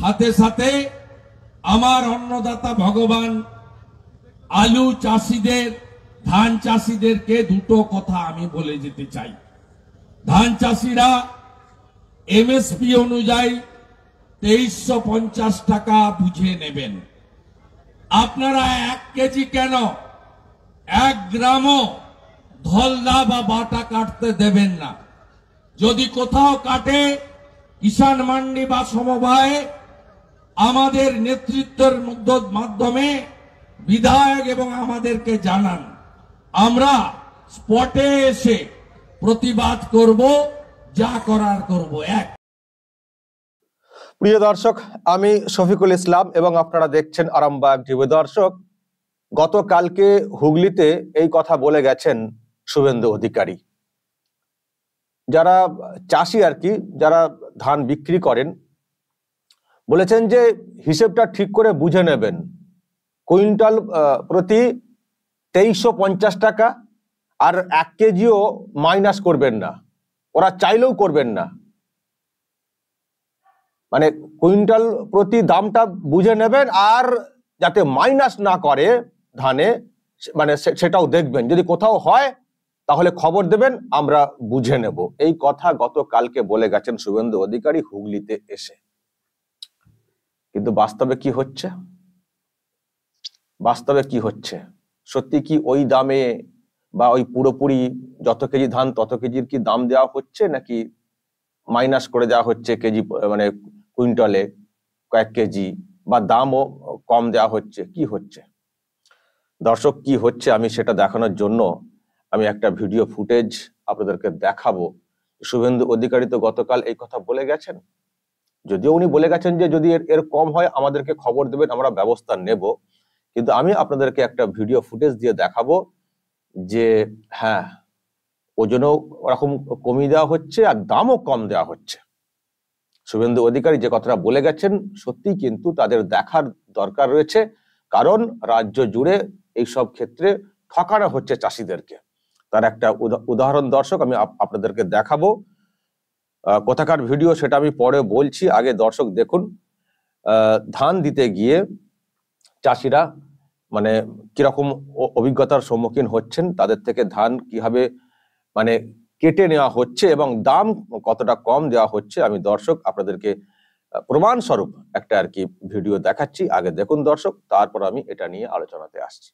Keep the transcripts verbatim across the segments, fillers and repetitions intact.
সাথে সাথে আমার অন্নদাতা ভগবান আলু চাষিদের, ধান চাষিদেরকে দুটো কথা আমি বলে যেতে চাই। ধান চাষিরা এমএসপি অনুযায়ী তেইশশো পঞ্চাশ টাকা বুঝে নেবেন। আপনারা এক কেজি কেন এক গ্রামও ধলদা বা বাটা কাটতে দেবেন না। যদি কোথাও কাটে, কিষাণ মান্ডি বা সমবায়ে আমাদের নেতৃত্বের মাধ্যমে বিধায়ক এবং আমাদেরকে জানান, আমরা স্পটে এসে প্রতিবাদ করব, যা করার করব। এক প্রিয় দর্শক, আমি শফিকুল ইসলাম এবং আপনারা দেখছেন আরামবাগ টিভি। দর্শক, গতকালকে হুগলিতে এই কথা বলে গেছেন শুভেন্দু অধিকারী। যারা চাষি আর কি, যারা ধান বিক্রি করেন, বলেছেন যে হিসেবটা ঠিক করে বুঝে নেবেন, কুইন্টাল প্রতি তেইশশো পঞ্চাশ টাকা, আর এক কেজিও মাইনাস করবেন না, ওরা চাইলেও করবেন না। মানে কুইন্টাল প্রতি দামটা বুঝে নেবেন, আর যাতে মাইনাস না করে ধানে, মানে সেটাও দেখবেন। যদি কোথাও হয় তাহলে খবর দেবেন, আমরা বুঝে নেব। এই কথা গতকালকে বলে গেছেন শুভেন্দু অধিকারী হুগলিতে এসে। কিন্তু বাস্তবে কি হচ্ছে? বাস্তবে কি হচ্ছে? সত্যি কি ওই দামে বা ওই পুরোপুরি যত কেজি ধান তত কেজির কি দাম দেওয়া হচ্ছে, নাকি মাইনাস করে দেওয়া হচ্ছে কেজি, মানে কুইন্টালে কয়েক কেজি, বা দামও কম দেওয়া হচ্ছে? কি হচ্ছে দর্শক, কি হচ্ছে আমি সেটা দেখানোর জন্য আমি একটা ভিডিও ফুটেজ আপনাদেরকে দেখাবো। শুভেন্দু অধিকারী তো গতকাল এই কথা বলে গেছেন, যদিও উনি বলে গেছেন যে যদি এর কম হয় আমাদেরকে খবর দেবেন, আমরা ব্যবস্থা নেব। কিন্তু আমি আপনাদেরকে একটা ভিডিও ফুটেজ দিয়ে দেখাবো যে হ্যাঁ, ওজনও ওরকম কমিয়ে দেওয়া হচ্ছে আর দামও কম দেওয়া হচ্ছে। শুভেন্দু অধিকারী যে কথাটা বলে গেছেন সত্যি কিন্তু তাদের দেখার দরকার রয়েছে, কারণ রাজ্য জুড়ে এইসব ক্ষেত্রে ঠকানো হচ্ছে চাষিদেরকে। তার একটা উদাহরণ দর্শক আমি আপনাদেরকে দেখাবো। কোথাকার ভিডিও সেটা আমি পরে বলছি, আগে দর্শক দেখুন। ধান দিতে গিয়ে চাষিরা মানে কিরকম অভিজ্ঞতার সম্মুখীন হচ্ছেন, তাদের থেকে ধান কিভাবে মানে কেটে নেওয়া হচ্ছে এবং দাম কতটা কম দেওয়া হচ্ছে, আমি দর্শক আপনাদেরকে প্রমাণ স্বরূপ একটা আর কি ভিডিও দেখাচ্ছি। আগে দেখুন দর্শক, তারপর আমি এটা নিয়ে আলোচনাতে আসছি।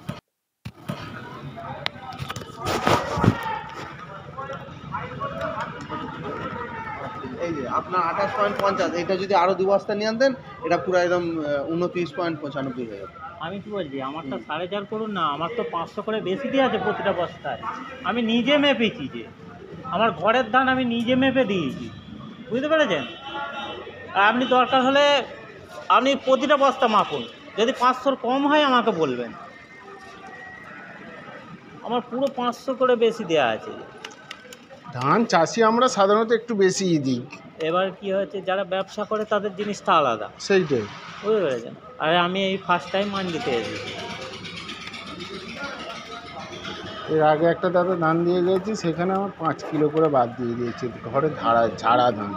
এই যে আপনার আঠাশ পয়েন্ট পঞ্চাশ, এটা যদি আরো দু বস্তা নিয়ে আনতেন এটা পুরো একদম উনত্রিশ পয়েন্ট পঁচানব্বই হয়ে যাবে। আমি কি বলছি, আমারটা সাড়ে চার করুন না, আমার তো পাঁচশো করে বেশি দিয়ে আছে প্রতিটা বস্তায়। আমি নিজে মেপেছি, যে আমার ঘরের ধান আমি নিজে মেপে দিয়েছি, বুঝতে পেরেছেন? আর আপনি দরকার হলে আপনি প্রতিটা বস্তা মাপুন, যদি পাঁচশোর কম হয় আমাকে বলবেন। আমার পুরো পাঁচশো করে বেশি দেওয়া আছে। ধান চাষি আমরা সাধারণত একটু বেশিই দিই। এবার কি হয়েছে, যারা ব্যবসা করে তাদের জিনিসটা আলাদা, সেইটাই, বুঝতে পেরেছেন? আর আমি এই ফার্স্ট টাইম মান্ডিতে এসেছি। এর আগে একটা দাদা ধান দিয়ে গেছি, সেখানে আমার পাঁচ কিলো করে বাদ দিয়ে দিয়েছে, ঘরে ঝাড়া ঝাড়া ধান।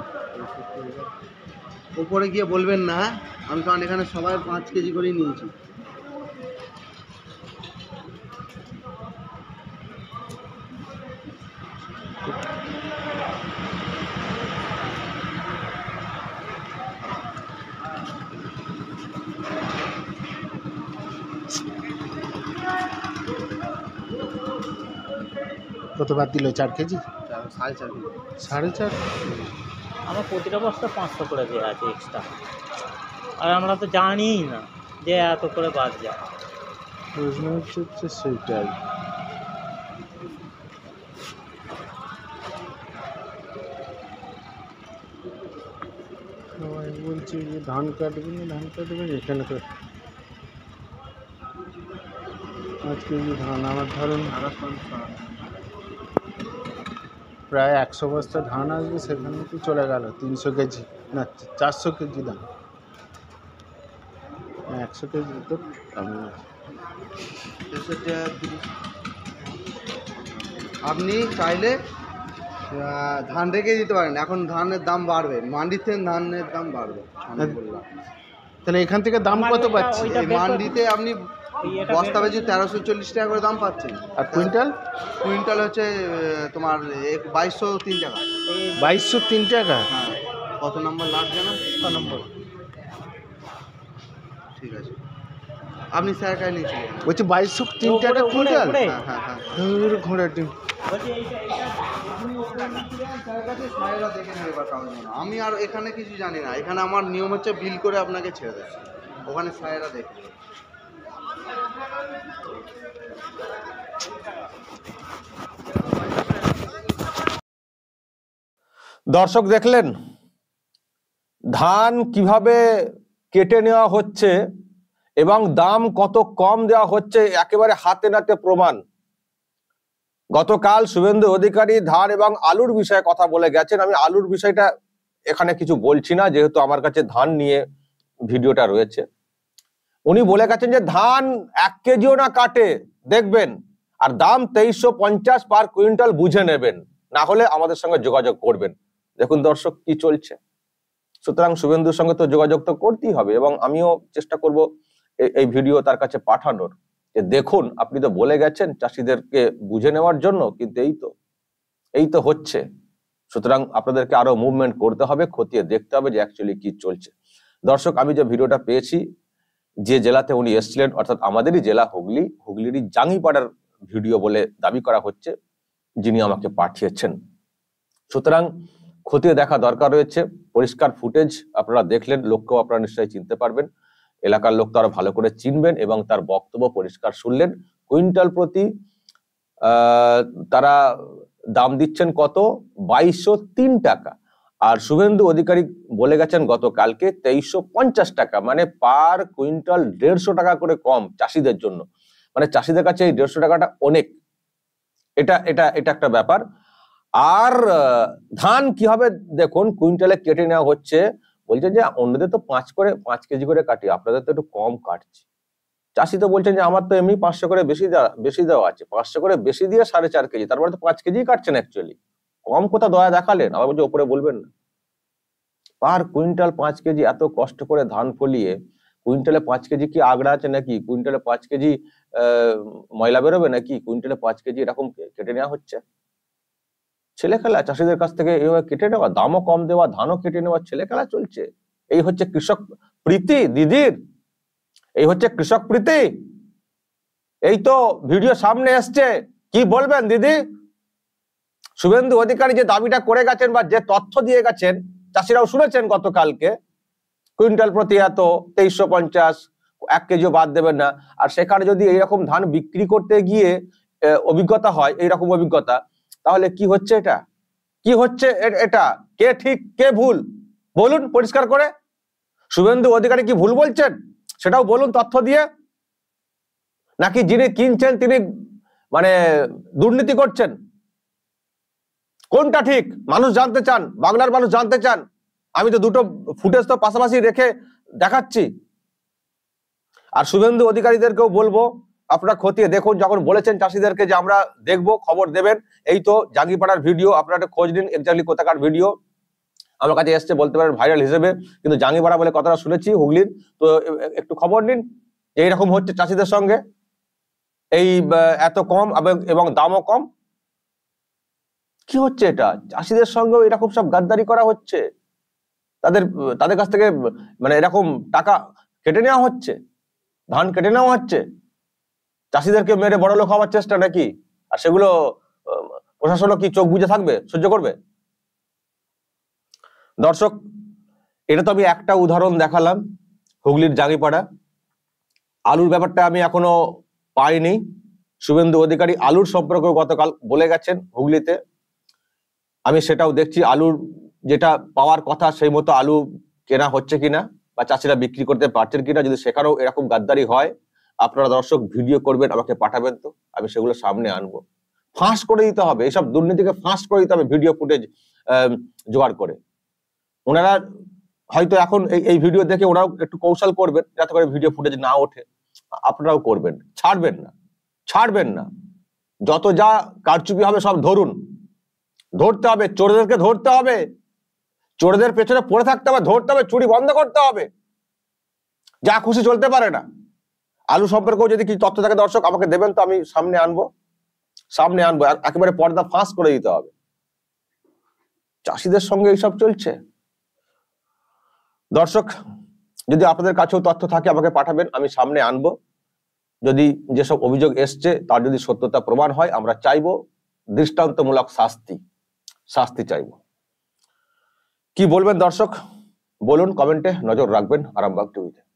ওপরে গিয়ে বলবেন না, আমি কারণ এখানে সবাই পাঁচ কেজি করেই নিয়েছি। কত বাদ দিল? চার কেজি, সাড়ে চার কেজি, সাড়ে চার। আমার প্রতিটা বস্তা পাঁচশো করে দেওয়া আছে এক্সট্রা, আর আমরা তো জানিই না যে এত করে বাদ যায়। প্রশ্ন হচ্ছে সেইটাই। সবাই বলছি যে ধান কাটবেন ধান কাটবেন, এখানে তো পাঁচ কেজি ধান। আমার ধরুন প্রায় একশো বস্তা ধান আসবে, সেখানে তো চলে গেল তিনশো কেজি, না চারশো কেজি দাম। একশো কেজি তো দামি আছে। আপনি চাইলে আহ, ধান রেখে দিতে পারেন, এখন ধানের দাম বাড়বে, মান্ডির থেকে ধানের দাম বাড়বে আমি বললাম। তাহলে এখান থেকে দাম আমার কত ওইটা- পাচ্ছি? ওইটা এই বের করে- মান্ডিতে আপনি এই এটা বস্তা বের- পিছু তেরোশো চল্লিশ টাকা করে দাম পাচ্ছেন, আর কুইন্টাল? কুইন্টাল হচ্ছে আহ, তোমার বাইশশো তিন টাকা। এই বাইশশো তিন টাকা। হ্যাঁ, কত নম্বর লাভ জানেন? ছ নম্বর। ঠিক আছে, আপনি স্যার কাছে নিয়েছিলেন। বলছি বাইশশো তিন উপরে, টাকা উপরে, কুইন্টাল? উপরে। হ্যাঁ হ্যাঁ হ্যাঁ, ধুর, ঘোড়ার ডিম। বলছি এইটা- এইটা- আপনি ওপরে নিয়েছিলেন স্যার কাছে, স্যারেরা দেখে নেবে বা কাগজ মনে। আমি আর এখানে কিছু জানি না, এখানে আমার নিয়ম হচ্ছে বিল করে আপনাকে ছেড়ে দেয়, ওখানে স্যারেরা দেখে নেবে। দর্শক দেখলেন ধান কিভাবে কেটে নেওয়া হচ্ছে এবং দাম কত কম দেওয়া হচ্ছে, একেবারে হাতে নাতে প্রমাণ। গতকাল শুভেন্দু অধিকারী ধান এবং আলুর বিষয়ে কথা বলে গেছেন। আমি আলুর বিষয়টা এখানে কিছু বলছি না, যেহেতু আমার কাছে ধান নিয়ে ভিডিওটা রয়েছে। উনি বলে গেছেন যে ধান এক কেজিও না কাটে দেখবেন, আর দাম তেইশশো পঞ্চাশ পার কুইন্টাল, বুঝে নেবেন, না হলে আমাদের সঙ্গে যোগাযোগ করবেন। দেখুন দর্শক কি চলছে। সুতরাং শুভেন্দুর সঙ্গে তো যোগাযোগ তো করতেই হবে, এবং আমিও চেষ্টা করব এই ভিডিও তার কাছে পাঠানোর, যে দেখুন আপনি তো বলে গেছেন চাষিদেরকে বুঝে নেওয়ার জন্য, কিন্তু এই তো এই তো হচ্ছে। সুতরাং আপনাদেরকে আরো মুভমেন্ট করতে হবে, খতিয়ে দেখতে হবে যে অ্যাকচুয়ালি কি চলছে। দর্শক, আমি যে ভিডিওটা পেয়েছি, যে জেলাতে উনি এসেছিলেন, অর্থাৎ আমাদেরই জেলা হুগলি, হুগলিরই জাঙ্গিপাড়ার ভিডিও বলে দাবি করা হচ্ছে, যিনি আমাকে পাঠিয়েছেন। সুতরাং খতিয়ে দেখা দরকার রয়েছে। পরিষ্কার ফুটেজ আপনারা দেখলেন, লোককেও আপনারা নিশ্চয়ই চিনতে পারবেন, এলাকার লোক তো আরো ভালো করে চিনবেন, এবং তার বক্তব্য পরিষ্কার শুনলেন। কুইন্টাল প্রতি আহ তারা দাম দিচ্ছেন কত? বাইশশো তিন টাকা। আর শুভেন্দু অধিকারী বলে গেছেন গতকালকে তেইশশো পঞ্চাশ টাকা, মানে পার কুইন্টাল দেড়শো টাকা করে কম চাষিদের জন্য। মানে চাষিদের কাছে এই দেড়শো টাকাটা অনেক। এটা এটা এটা একটা ব্যাপার। আর ধান কিভাবে দেখুন কুইন্টালে কেটে নেওয়া হচ্ছে, বলছে যে অন্যদের তো পাঁচ করে পাঁচ কেজি করে কাটি, আপনাদের তো একটু কম কাটছি। চাষি তো বলছেন যে আমার তো এমনি পাঁচশো করে বেশি দেওয়া বেশি দেওয়া আছে, পাঁচশো করে বেশি দিয়ে সাড়ে চার কেজি, তারপরে তো পাঁচ কেজি কাটছেন অ্যাকচুয়ালি। কম কোথা দয়া দেখালেন, আবার বলছে ওপরে বলবেন না। পার কুইন্টাল পাঁচ কেজি, এত কষ্ট করে ধান ফলিয়ে কুইন্টালে পাঁচ কেজি কি আগড়া আছে নাকি? কুইন্টালে পাঁচ কেজি আহ ময়লা বেরোবে নাকি? কুইন্টালে পাঁচ কেজি এরকম কেটে নেওয়া হচ্ছে। ছেলে খেলা চাষিদের কাছ থেকে এইভাবে কেটে নেওয়া, দামও কম দেওয়া, ধানও কেটে নেওয়া, ছেলে খেলা চলছে। এই হচ্ছে কৃষক প্রীতি দিদির, এই হচ্ছে কৃষক প্রীতি। এই তো ভিডিও সামনে এসছে, কি বলবেন দিদি? শুভেন্দু অধিকারী যে দাবিটা করে গেছেন বা যে তথ্য দিয়ে গেছেন, চাষিরাও শুনেছেন গতকালকে, কুইন্টাল প্রতি এত, তেইশশো পঞ্চাশ, এক কেজিও বাদ দেবেন না। আর সেখানে যদি এইরকম ধান বিক্রি করতে গিয়ে অভিজ্ঞতা হয়, এইরকম অভিজ্ঞতা, তাহলে কি হচ্ছে? এটা কি হচ্ছে? এটা কে ঠিক কে ভুল বলুন পরিষ্কার করে। শুভেন্দু অধিকারী কি ভুল বলছেন সেটাও বলুন তথ্য দিয়ে, নাকি যিনি কিনছেন তিনি মানে দুর্নীতি করছেন? কোনটা ঠিক মানুষ জানতে চান, বাংলার মানুষ জানতে চান। আমি তো দুটো ফুটেজ তো পাশাপাশি রেখে দেখাচ্ছি। আর শুভেন্দু অধিকারীদেরকেও বলবো, আপনারা খতিয়ে দেখুন, যখন বলেছেন চাষিদেরকে যে আমরা দেখবো, খবর দেবেন, এই তো জাঙ্গিপাড়ার ভিডিও, আপনারা একটা খোঁজ নিন এক্স্যাক্টলি কোথাকার ভিডিও। আমার কাছে এসছে বলতে পারেন ভাইরাল হিসেবে, কিন্তু জাঙ্গিপাড়া বলে কথাটা শুনেছি হুগলির, তো একটু খবর নিন যে এইরকম হচ্ছে চাষিদের সঙ্গে, এই এত কম এবং দামও কম। কি হচ্ছে এটা? চাষিদের সঙ্গেও এরকম সব গাদ্দারি করা হচ্ছে, তাদের তাদের কাছ থেকে মানে এরকম টাকা কেটে নেওয়া হচ্ছে, ধান কেটে নেওয়া হচ্ছে, চাষিদেরকে মেরে বড় লোক হওয়ার চেষ্টা নাকি? আর সেগুলো প্রশাসনও কি চোখ বুজে থাকবে, সহ্য করবে? দর্শক, এটা তো আমি একটা উদাহরণ দেখালাম, হুগলির জাঙ্গিপাড়া। আলুর ব্যাপারটা আমি এখনো পাইনি। শুভেন্দু অধিকারী আলুর সম্পর্কে গতকাল বলে গেছেন হুগলিতে, আমি সেটাও দেখছি। আলুর যেটা পাওয়ার কথা সেই মতো আলু কেনা হচ্ছে কিনা, বা চাষিরা বিক্রি করতে পারছেন কিনা। যদি সেখানেও এরকম গাদ্দারি হয়, আপনারা দর্শক ভিডিও করবেন, আমাকে পাঠাবেন, তো আমি সেগুলো সামনে আনবো। ফাঁস করে দিতে হবে, এইসব দুর্নীতিকে ফাঁস করে দিতে হবে ভিডিও ফুটেজ জোগাড় করে। ওনারা হয়তো এখন এই ভিডিও দেখে ওরাও একটু কৌশল করবেন যাতে করে ভিডিও ফুটেজ না ওঠে। আপনারাও করবেন, ছাড়বেন না, ছাড়বেন না। যত যা কারচুপি হবে সব ধরুন, ধরতে হবে, চোরদেরকে ধরতে হবে, চোরদের পেছনে পড়ে থাকতে হবে, ধরতে হবে, চুরি বন্ধ করতে হবে। যা খুশি চলতে পারে না। আলু সম্পর্কেও যদি কিছু তথ্য থাকে দর্শক আমাকে দেবেন, তো আমি সামনে আনবো, সামনে আনবো, একেবারে পর্দা ফাঁস করে দিতে হবে। চাষিদের সঙ্গে এইসব চলছে। দর্শক, যদি আপনাদের কাছেও তথ্য থাকে আমাকে পাঠাবেন, আমি সামনে আনবো। যদি যেসব অভিযোগ এসছে তার যদি সত্যতা প্রমাণ হয়, আমরা চাইবো দৃষ্টান্তমূলক শাস্তি, শাস্তি চাইবো। কি বলবেন দর্শক, বলুন কমেন্টে, নজর রাখবেন আরামবাগ টিভিতে।